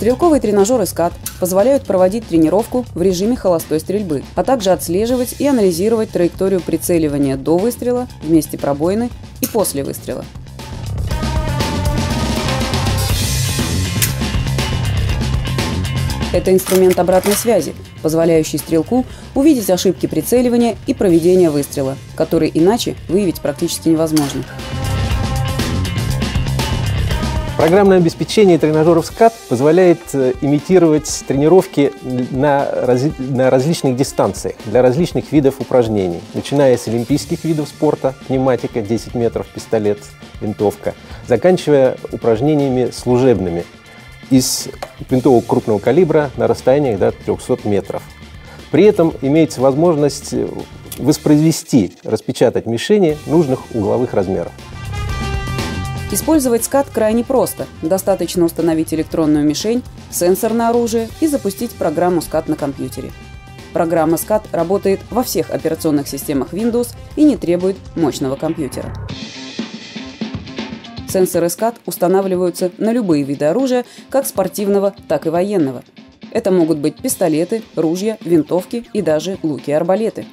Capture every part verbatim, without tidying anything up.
Стрелковые тренажеры СКАТ позволяют проводить тренировку в режиме холостой стрельбы, а также отслеживать и анализировать траекторию прицеливания до выстрела, в месте пробоины и после выстрела. Это инструмент обратной связи, позволяющий стрелку увидеть ошибки прицеливания и проведения выстрела, которые иначе выявить практически невозможно. Программное обеспечение тренажеров СКАТ позволяет имитировать тренировки на, раз... на различных дистанциях, для различных видов упражнений, начиная с олимпийских видов спорта, пневматика, десять метров, пистолет, винтовка, заканчивая упражнениями служебными, из винтовок крупного калибра на расстояниях до трёхсот метров. При этом имеется возможность воспроизвести, распечатать мишени нужных угловых размеров. Использовать СКАТ крайне просто. Достаточно установить электронную мишень, сенсор на оружие и запустить программу СКАТ на компьютере. Программа СКАТ работает во всех операционных системах Windows и не требует мощного компьютера. Сенсоры СКАТ устанавливаются на любые виды оружия, как спортивного, так и военного. Это могут быть пистолеты, ружья, винтовки и даже луки и арбалеты.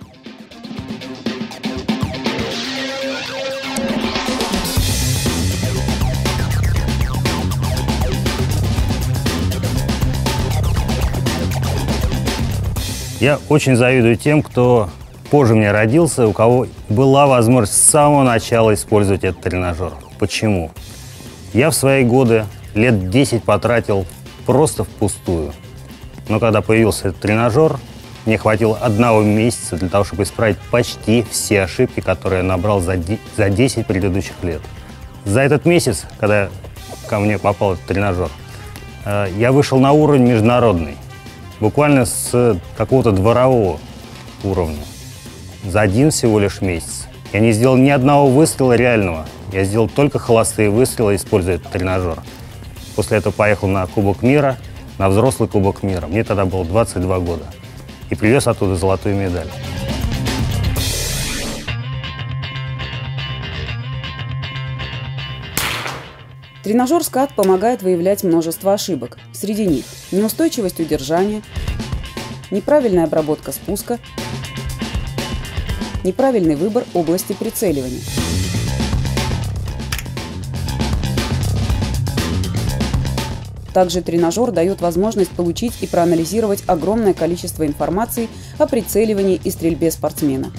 Я очень завидую тем, кто позже меня родился, у кого была возможность с самого начала использовать этот тренажер. Почему? Я в свои годы лет десять потратил просто впустую. Но когда появился этот тренажер, мне хватило одного месяца для того, чтобы исправить почти все ошибки, которые я набрал за десять предыдущих лет. За этот месяц, когда ко мне попал этот тренажер, я вышел на уровень международный. Буквально с какого-то дворового уровня. За один всего лишь месяц. Я не сделал ни одного выстрела реального. Я сделал только холостые выстрелы, используя этот тренажер. После этого поехал на Кубок мира, на взрослый Кубок мира. Мне тогда было двадцать два года. И привез оттуда золотую медаль. Тренажер СКАТ помогает выявлять множество ошибок. Среди них неустойчивость удержания, неправильная обработка спуска, неправильный выбор области прицеливания. Также тренажер дает возможность получить и проанализировать огромное количество информации о прицеливании и стрельбе спортсмена.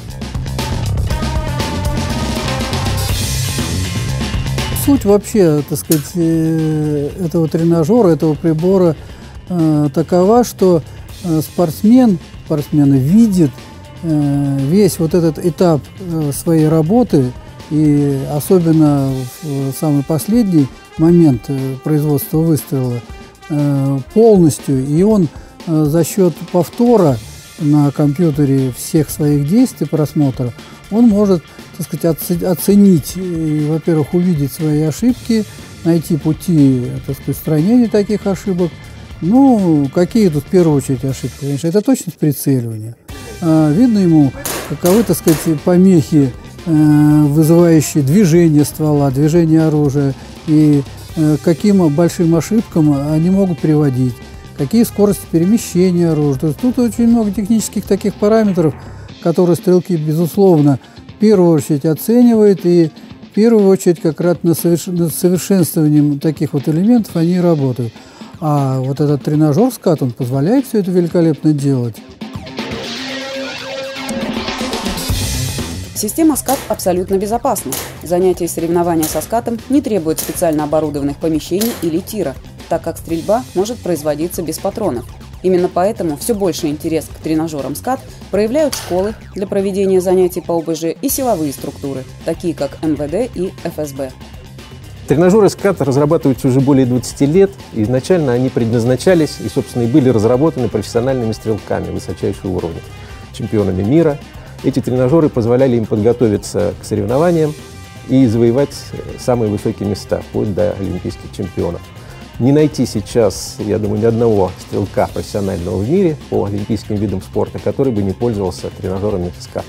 Суть вообще, так сказать, этого тренажера, этого прибора э, такова, что спортсмен, спортсмен видит э, весь вот этот этап э, своей работы, и особенно в самый последний момент производства выстрела э, полностью, и он э, за счет повтора на компьютере всех своих действий, просмотра, он может, так сказать, оценить, во-первых, увидеть свои ошибки, найти пути, так сказать, устранения таких ошибок. Ну, какие тут в первую очередь ошибки? Конечно, это точность прицеливания. А, видно ему, каковы, так сказать, помехи, э, вызывающие движение ствола, движение оружия, и э, каким большим ошибкам они могут приводить, какие скорости перемещения оружия. То есть тут очень много технических таких параметров, которые стрелки, безусловно, в первую очередь оценивают, и в первую очередь как раз над совершенствованием таких вот элементов они работают. А вот этот тренажер СКАТ, он позволяет все это великолепно делать. Система СКАТ абсолютно безопасна. Занятия и соревнования со СКАТом не требуют специально оборудованных помещений или тира, так как стрельба может производиться без патронов. Именно поэтому все больше интерес к тренажерам СКАТ проявляют школы для проведения занятий по ОБЖ и силовые структуры, такие как эм вэ дэ и эф эс бэ. Тренажеры СКАТ разрабатываются уже более двадцати лет. И изначально они предназначались и, собственно, и были разработаны профессиональными стрелками высочайшего уровня, чемпионами мира. Эти тренажеры позволяли им подготовиться к соревнованиям и завоевать самые высокие места, вплоть до олимпийских чемпионов. Не найти сейчас, я думаю, ни одного стрелка профессионального в мире по олимпийским видам спорта, который бы не пользовался тренажерами СКАТ.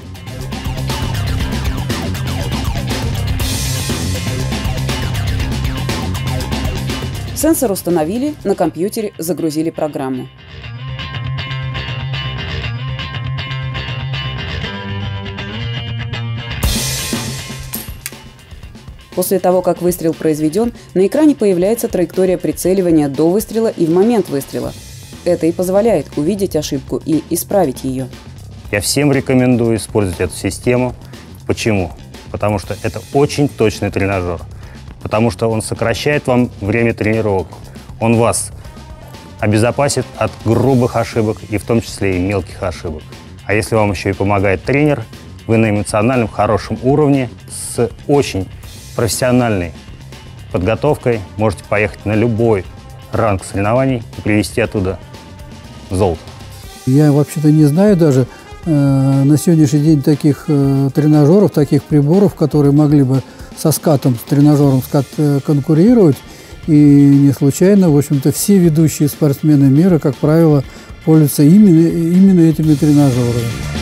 Сенсор установили, на компьютере загрузили программу. После того, как выстрел произведен, на экране появляется траектория прицеливания до выстрела и в момент выстрела. Это и позволяет увидеть ошибку и исправить ее. Я всем рекомендую использовать эту систему. Почему? Потому что это очень точный тренажер. Потому что он сокращает вам время тренировок. Он вас обезопасит от грубых ошибок и в том числе и мелких ошибок. А если вам еще и помогает тренер, вы на эмоциональном хорошем уровне с очень профессиональной подготовкой можете поехать на любой ранг соревнований и привезти оттуда золото. Я вообще-то не знаю даже э, на сегодняшний день таких э, тренажеров, таких приборов, которые могли бы со скатом, с тренажером скат э, конкурировать. И не случайно, в общем-то, все ведущие спортсмены мира, как правило, пользуются именно, именно этими тренажерами.